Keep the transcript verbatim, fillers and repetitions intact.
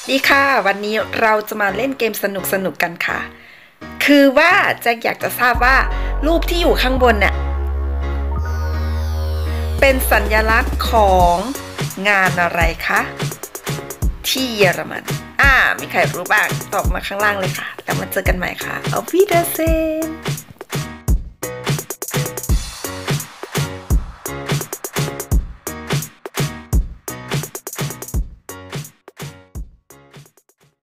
ดีค่ะวันนี้เราจะมาเล่นเกมสนุกๆกันค่ะคือว่าแจ็คอยากจะทราบว่ารูปที่อยู่ข้างบนเนี่ยเป็นสัญลักษณ์ของงานอะไรคะที่เยอรมันอ่ามีใครรู้บ้างตอบมาข้างล่างเลยค่ะแล้วมาเจอกันใหม่ค่ะเอาวิดาเซน